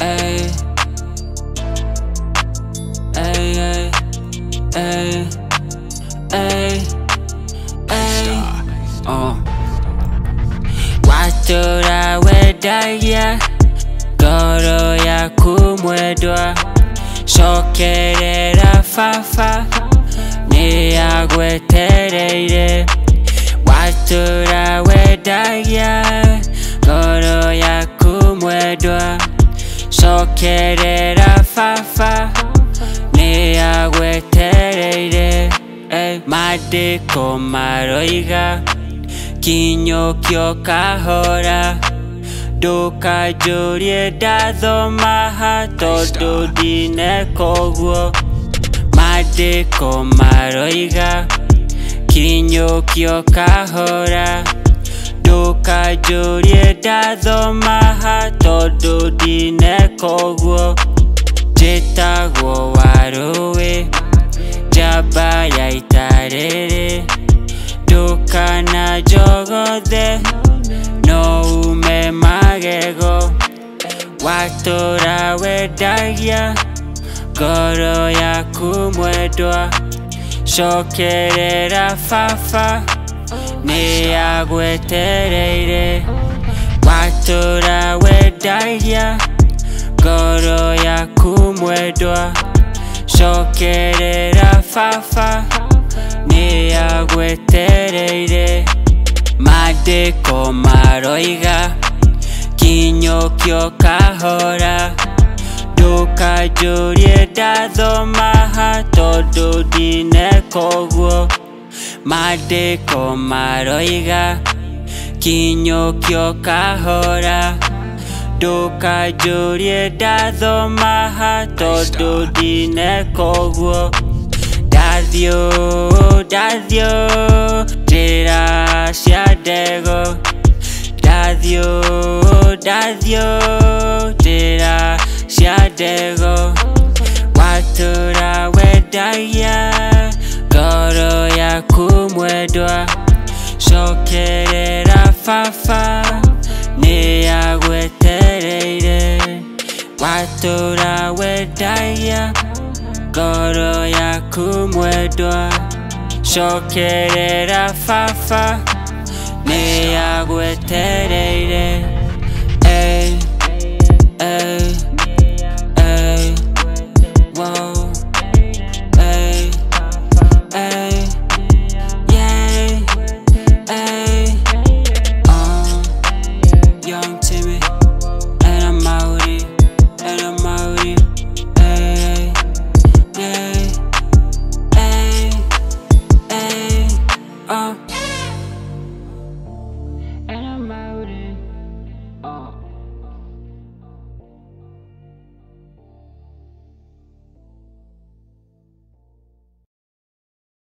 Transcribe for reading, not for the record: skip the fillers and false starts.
Ay, ay, ay, ay, ay, Watura wedaya Goro ya kumwedwa Shokerera fafa Ni agwetereire Watura wedaya Goro ya kumwedwa Shokerera fafa Ni agwetereire Madiko maroiga Kinyo kyo kahora Ndukajurie ndathoma tondu ndinekogwo Madiko maroiga Kinyo kyo kahora Ndukajurie ndathoma tondu ndinekogwo Njĩtagwo Warũĩ njamba ya itarĩrĩ Ndũkananjogothe no ume magego Watura wendagia ngoro yaku mwendwa Cokerera baba nĩ agwetereire Watura wendagia ngoro yaku mwendwa Cokerera baba nĩ agwetereire Madiko maroiga Kinyo kyo kahora Ndukajurie ndathoma tondu ndinekogwo Madiko maroiga Kinyo kyo kahora Ndukajurie ndathoma tondu ndinekogwo Ndathio njĩra cia ndego Ndathio njĩra cia ndego Watura wendagia ngoro yaku mwendwa Cokerera baba nĩ agwetereire Watura wendagia ngoro yaku mwendwa Cokerera baba nĩ agwetereire